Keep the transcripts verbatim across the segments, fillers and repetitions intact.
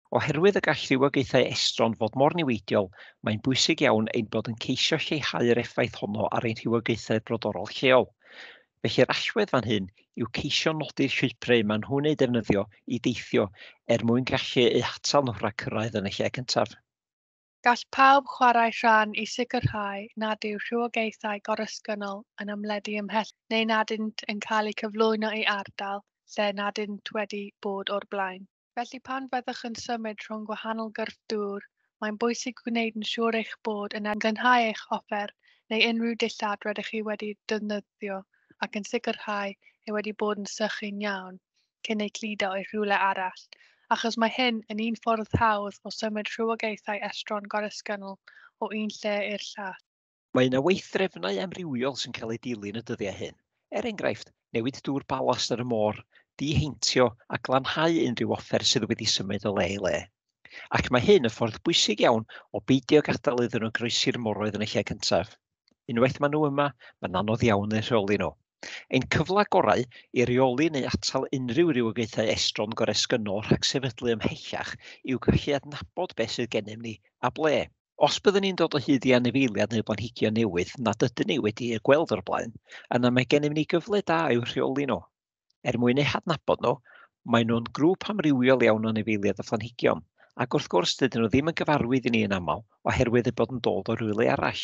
Oherwydd y gall rhywogaethau estron fod mor niweidiol, mae'n bwysig iawn ein bod yn ceisio lleihau'r effaith honno ar ein rhywogaethau brodorol lleol. Felly'r allwedd fan hyn yw ceisio nodi'r llwybrau maen nhw'n ei defnyddio i deithio er mwyn gallu eu hatal nhw rhag cyrraedd yn y lle cyntaf. Gall pawb chwarae rhan i sicrhau nad yw rhywogaethau goresgynnol yn ymledu ymhell neu nad ynt yn cael eu cyflwyno i ardal lle nad ynt wedi bod o'r blaen. Felly pan fyddwch yn symud rhwng gwahanol gyrff dŵr, mae'n bwysig gwneud yn siŵr eich bod yn ymgynhau eich offer neu unrhyw dillad rydych chi wedi defnyddio ac yn sicrhau ei wedi bod yn sychu'n iawn cyn ei cludo i rhywle arall, achos mae hyn yn un ffordd hawdd o symud rhywogaethau estron goresgynnol o un lle i'r llall. Mae yna weithdrefnau amrywiol sy'n cael eu dilyn y dyddiau hyn. Er enghraifft, newid dŵr balast ar y môr, diheintio a glanhau unrhyw offer sydd wedi symud o le i le. Ac mae hyn yn ffordd bwysig iawn o beidio gadael iddyn nhw groesi'r moroedd yn y lle cyntaf. Unwaith maen nhw yma, mae'n anodd iawn eu rheoli nhw. Ein cyfle gorau i reoli neu atal unrhyw rywogaethau estron goresgynnol rhag sefydlu ymhellach yw gallu adnabod beth sydd gennym ni a ble. Os byddwn ni'n dod o hyd i anifeiliaid neu blanhigion newydd nad ydyn ni wedi eu gweld o'r blaen, yna mae gennym ni gyfle da i'w rheoli nhw. Er mwyn eu hadnabod nhw, mae nhw'n grŵp amrywiol iawn o anifeiliaid a phlanhigion, ac wrth gwrs dydyn nhw ddim yn gyfarwydd i ni yn aml oherwydd eu bod yn dod o rywle arall.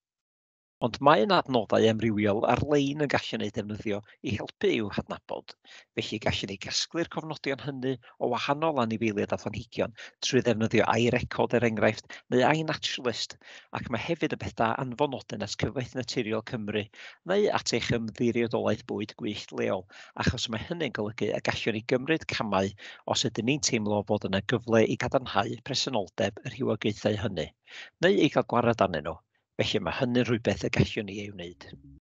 Ond mae yna adnoddau amrywiol ar-lein yn gallu ei defnyddio i helpu i'w hadnabod, felly gallen ni gasglu'r cofnodion hynny o wahanol anifeiliaid a phlanhigion trwy ddefnyddio iRecord er enghraifft neu iNaturalist, ac mae hefyd y beth da anfonodyn at Cyfoeth Naturiol Cymru neu at eich ymddiriedolaeth bwyd gwyllt leol, achos mae hynny'n golygu y gallwn ni gymryd camau os ydyn ni'n teimlo fod yna gyfle i gadarnhau presenoldeb y rhywogaethau hynny, neu i gael gwared arnyn nhw. Felly mae hynny'n rhywbeth y gallwn ni ei wneud.